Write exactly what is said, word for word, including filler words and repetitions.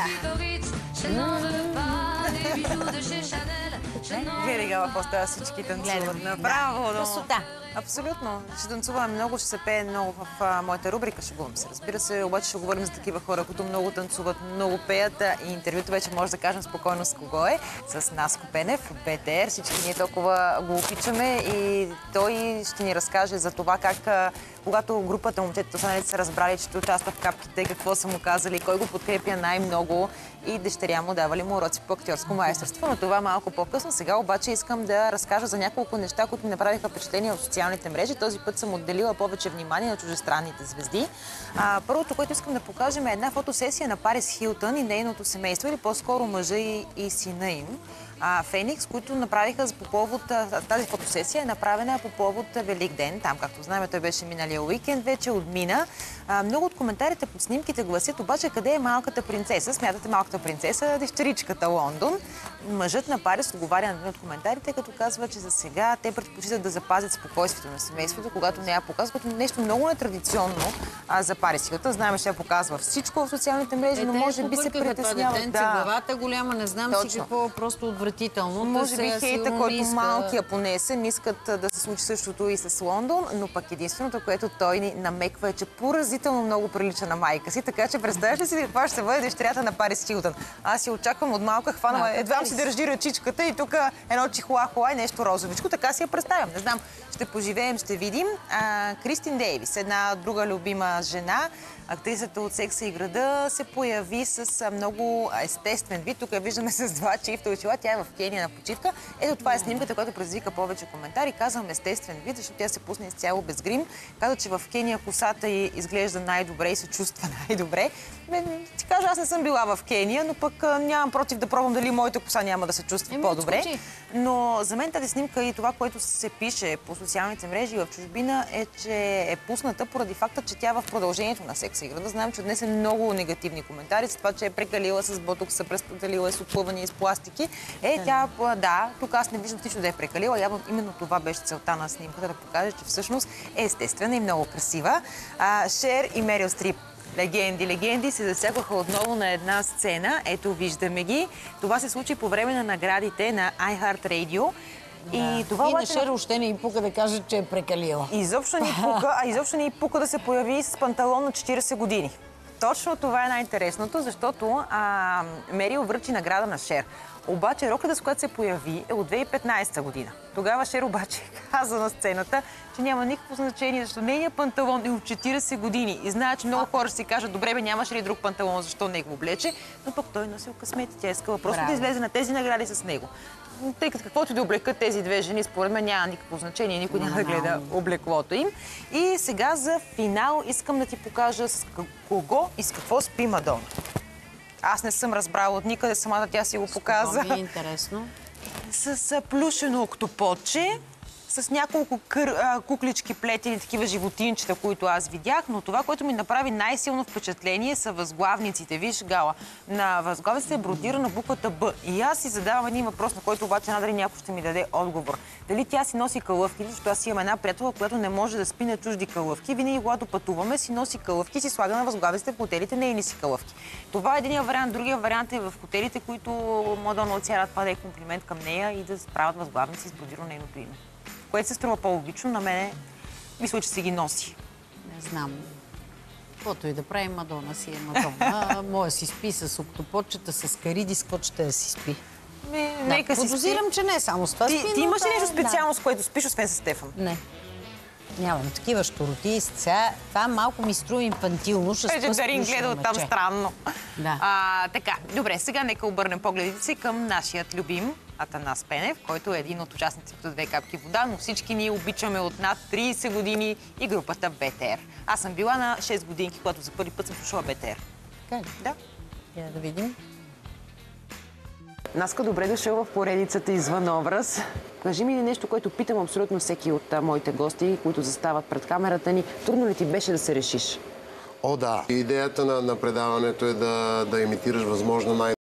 Гледай Гала, по-става всички танцуват. Направо. Красота. Абсолютно. Ще танцуваме много, ще се пее много в а, моята рубрика, шегувам се. Разбира се, обаче ще говорим за такива хора, които много танцуват, много пеят и интервюто вече може да кажем спокойно с кого е. С Наско Пенев от БТР. Всички ние толкова го обичаме и той ще ни разкаже за това как, а, когато групата момчетата останалите са разбрали, че участва в капките, какво са му казали, кой го подкрепя най-много и дъщеря му давали му уроци по актьорско майсторство. Но това малко по-късно. Сега обаче искам да разкажа за няколко неща, които ми направиха впечатление в социалните мрежи. Този път съм отделила повече внимание на чужестранните звезди. А, първото, което искам да покажем е една фотосесия на Парис Хилтън и нейното семейство, или по-скоро мъжа и, и сина им. А, Феникс, които направиха по повод, тази фотосесия е направена по повод Велик ден. Там, както знаем, той беше миналия уикенд, вече отмина. А, много от коментарите под снимките гласят обаче къде е малката принцеса. Смятате малката принцеса, дъщеричката Лондон. Мъжът на Парис отговаря на един от коментарите, като казва, че за сега те предпочитат да запазят спокойствието на семейството, когато не я показват, като нещо много нетрадиционно а, за Парис Хилтън. Знаем, че я показва всичко в социалните мрежи, но може би се притеснява. Да. Главата голяма, не знам Точно. си какво, просто отвратително. Може би хейта, който иска... малкия понесе, не искат да се случи същото и с Лондон, но пък единственото, което той ни намеква е, че поразително много прилича на майка си, така че представяш ли си каква ще бъде дъщерята на Парис Хилтън? Аз си очаквам от малка хванала, едва си държи ръчичката и тук едно чихуахуа и нещо розовичко, така си я представям. Не знам, ще поживеем, ще видим. А, Кристин Дейвис, една друга любима жена, актрисата от Секса и града, се появи с много естествен вид. Тук я виждаме с два чифта очила. Тя е в Кения на почивка. Ето това е снимката, която предизвика повече коментари. Казвам естествен вид, защото тя се пусне изцяло без грим. Каза, че в Кения косата й изглежда най-добре и се чувства най-добре. Ти кажа, аз не съм била в Кения, но пък нямам против да пробвам дали моята коса няма да се чувства по-добре. Но за мен тази снимка и това, което се пише по социалните мрежи в чужбина, е, че е пусната поради факта, че тя в продължението на Секса и града. Знаем, че днес е много негативни коментари за това, че е прекалила с ботокса, прекалила е с оплъване и с пластики. Е, тя, да, тук аз не виждам всичко да е прекалила. Явно именно това беше целта на снимката, да покаже, че всъщност е естествена и много красива. А, Шер и Мерил Стрип. Легенди, легенди се засякоха отново на една сцена. Ето, виждаме ги. Това се случи по време на наградите на iHeartRadio. Да. И това и обаче... на Шер още не й пука да каже, че е прекалила. Изобщо не й пука, а изобщо не й пука да се появи с панталон на четирийсет години. Точно това е най-интересното, защото а, Мерил връчи награда на Шер. Обаче роката, с която се появи, е от две хиляди и петнадесета година. Тогава Шер обаче каза на сцената, че няма никакво значение, защото нейният панталон е от четирийсет години. И знае, че много хора си кажат, добре бе, нямаше ли друг панталон, защо не го облече, но пък той носил късмети. Тя искала просто Браво. да излезе на тези награди с него. Тъй като каквото да облекат тези две жени, според мен няма никакво значение, никой няма да гледа облеклото им. И сега за финал искам да ти покажа с кого и с какво спи Мадона. Аз не съм разбрала от никъде, самата тя си го показа. Това ми е интересно. С плюшено октоподче, с няколко кър, а, куклички плетени, такива животинчета, които аз видях, но това, което ми направи най-силно впечатление, са възглавниците. Виж, Гала, на възглавниците е бродирана буквата Б. И аз си задавам един въпрос, на който обаче надали някой ще ми даде отговор. Дали тя си носи калъвки, защото аз имам една приятелка, която не може да спи на чужди калъвки. Винаги, когато пътуваме, си носи калъвки и си слага на възглавниците в хотелите нейни си калъвки. Това е единия вариант. Другия вариант е в хотелите, които Мадона отсярат, това да е комплимент към нея и да справят възглавници с бродирано нейното име. Което се струва по-логично, на мене мисля, че си ги носи. Не знам. Каквото и да прави, Мадона си е Мадона. Моя си спи с октоподчета, с кариди, с какво ще да си спи. Ми, да, нека си подозирам, че не само с това ти, спи, ти имаш ли да, нещо специално, да. с което спиш, освен с Стефан? Не. Нямам такива щуроти. Сега това малко ми струва инфантилно. Вече Дарин гледа оттам странно. Да. А, така, добре, сега нека обърнем погледите си към нашият любим Атанас Пенев, който е един от участниците от Две капки вода, но всички ние обичаме от над трийсет години и групата БТР. Аз съм била на шест годинки, когато за първи път съм слушала БТР. Как? Да. Я да видим. Наско, добре дошъл в поредицата Извън образ. Кажи ми нещо, което питам абсолютно всеки от а, моите гости, които застават пред камерата ни. Трудно ли ти беше да се решиш? О, да. Идеята на, на предаването е да, да имитираш възможно най-